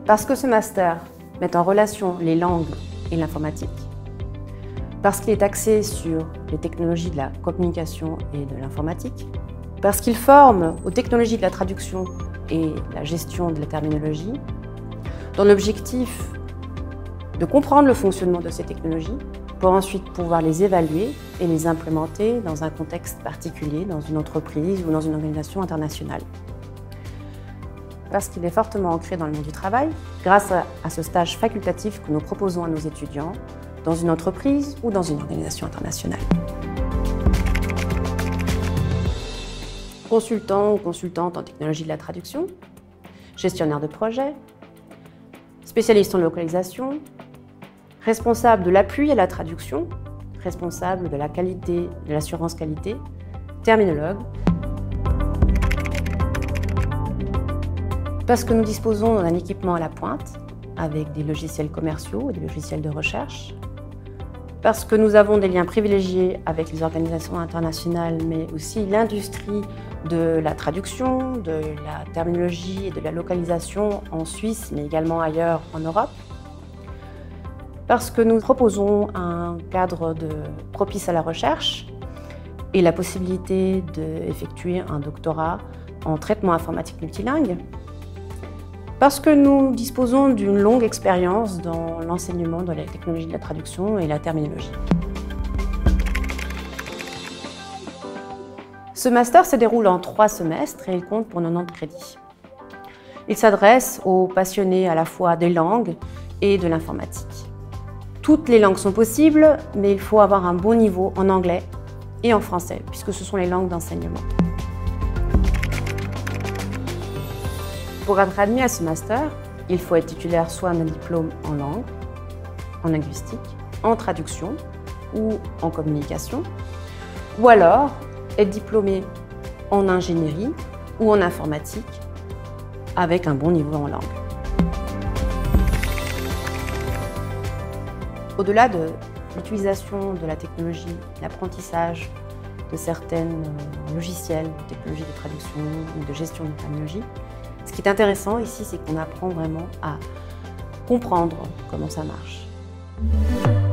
Parce que ce master met en relation les langues et l'informatique, parce qu'il est axé sur les technologies de la communication et de l'informatique, parce qu'il forme aux technologies de la traduction et la gestion de la terminologie, dans l'objectif de comprendre le fonctionnement de ces technologies pour ensuite pouvoir les évaluer et les implémenter dans un contexte particulier, dans une entreprise ou dans une organisation internationale. Parce qu'il est fortement ancré dans le monde du travail, grâce à ce stage facultatif que nous proposons à nos étudiants dans une entreprise ou dans une organisation internationale. Consultant ou consultante en technologie de la traduction, gestionnaire de projet, spécialiste en localisation, responsable de l'appui à la traduction, responsable de la qualité, de l'assurance qualité, terminologue. Parce que nous disposons d'un équipement à la pointe, avec des logiciels commerciaux et des logiciels de recherche. Parce que nous avons des liens privilégiés avec les organisations internationales, mais aussi l'industrie de la traduction, de la terminologie et de la localisation en Suisse, mais également ailleurs en Europe. Parce que nous proposons un cadre propice à la recherche et la possibilité d'effectuer un doctorat en traitement informatique multilingue. Parce que nous disposons d'une longue expérience dans l'enseignement de la technologie de la traduction et la terminologie. Ce master se déroule en 3 semestres et il compte pour 90 crédits. Il s'adresse aux passionnés à la fois des langues et de l'informatique. Toutes les langues sont possibles, mais il faut avoir un bon niveau en anglais et en français, puisque ce sont les langues d'enseignement. Pour être admis à ce master, il faut être titulaire soit d'un diplôme en langue, en linguistique, en traduction ou en communication, ou alors être diplômé en ingénierie ou en informatique avec un bon niveau en langue. Au-delà de l'utilisation de la technologie, l'apprentissage de certains logiciels, de technologies de traduction ou de gestion de terminologie, ce qui est intéressant ici, c'est qu'on apprend vraiment à comprendre comment ça marche.